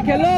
खेलो।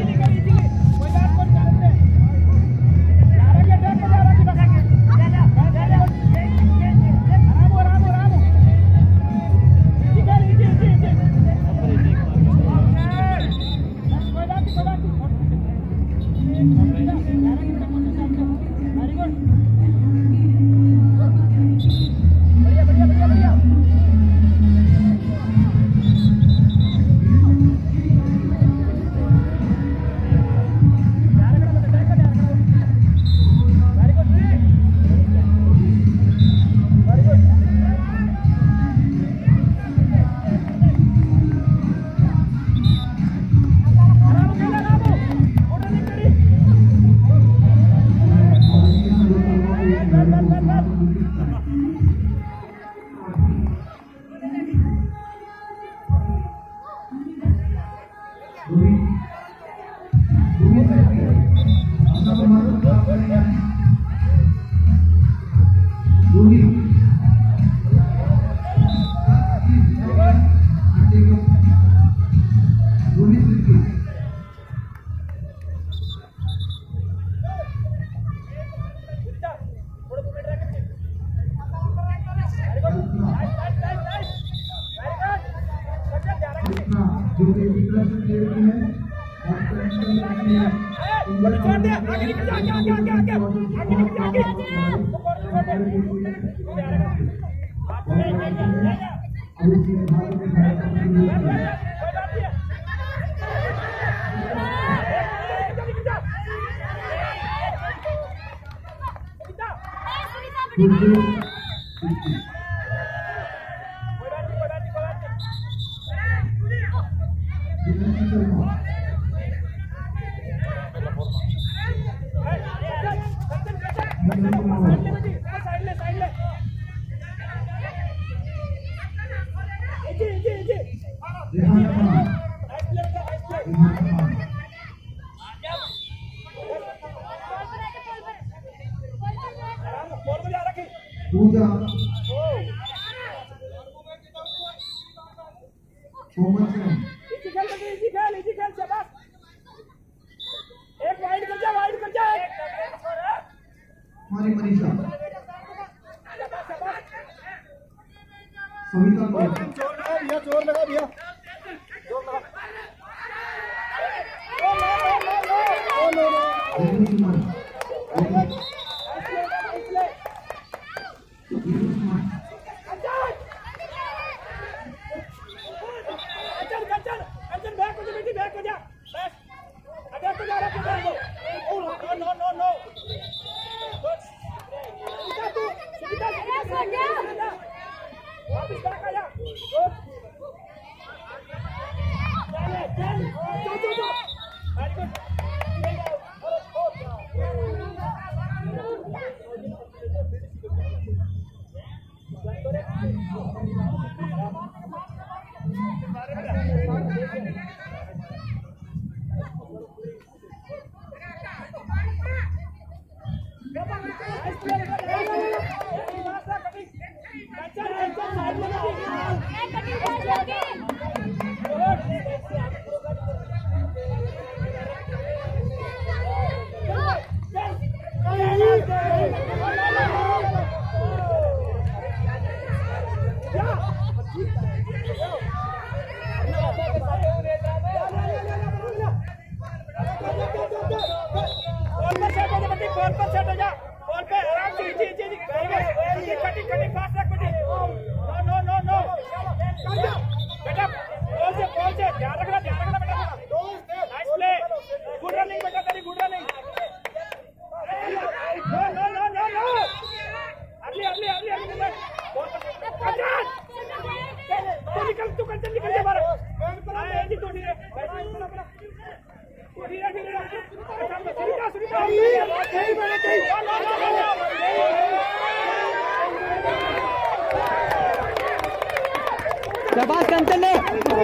शाबाश कंचन ने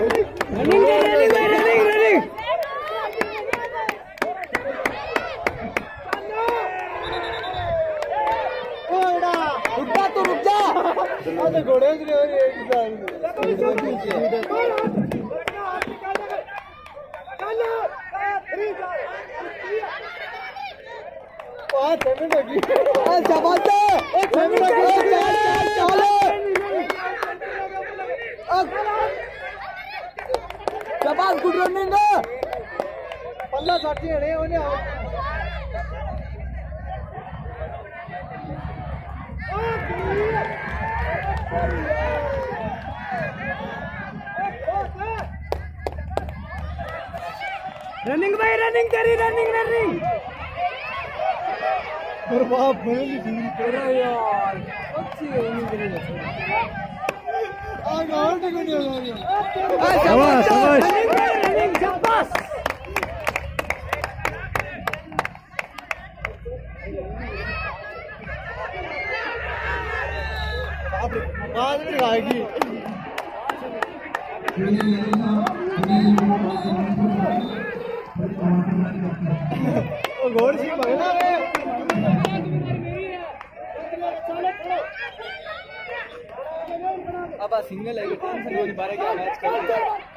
रनिंग रुक जा घोड़े शाबाश गुड रनिंग पल्ला साठी है उन्हें रनिंग भाई रनिंग करी रनिंग और बाप मेरी टीम कर रहा यार अच्छी रनिंग करी आ गांव टिक नहीं हो रहा शाबाश शाबाश रनिंग शाबाश बाद में आएगी वो घोड़ सी भगना रे अब सिंगल है टेंशन होने बारे क्या मैच कर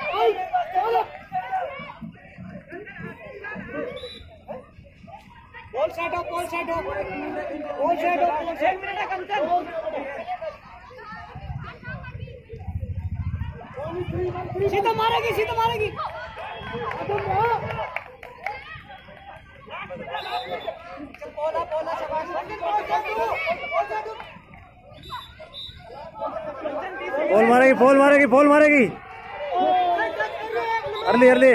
बॉल सेट हो बॉल सेट हो बॉल सेट हो बॉल सेट मिनट कम कर सीधा मारेगी बॉल मारेगी अर्ली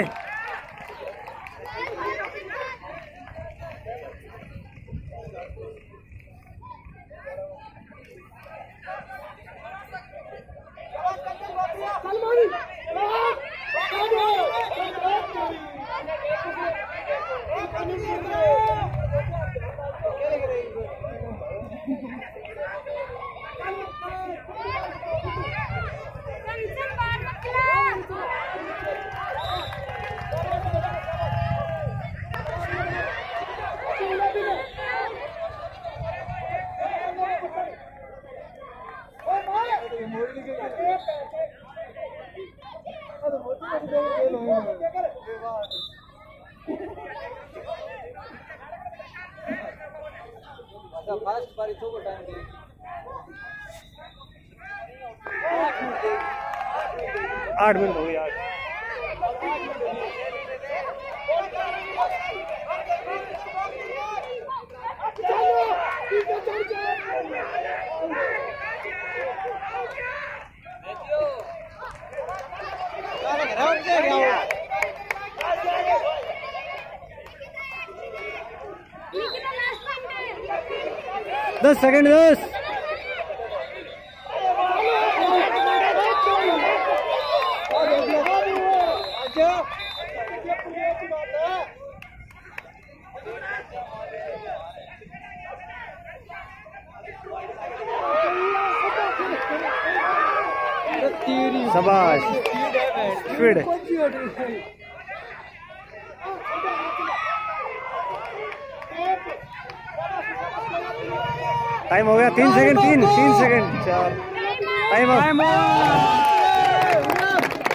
फास्ट बारी तो टाइम दे 8 मिनट हो गए यार दस सेकंड शाबाश स्पीड टाइम हो गया 3 सेकंड 3 सेकंड 4 टाइम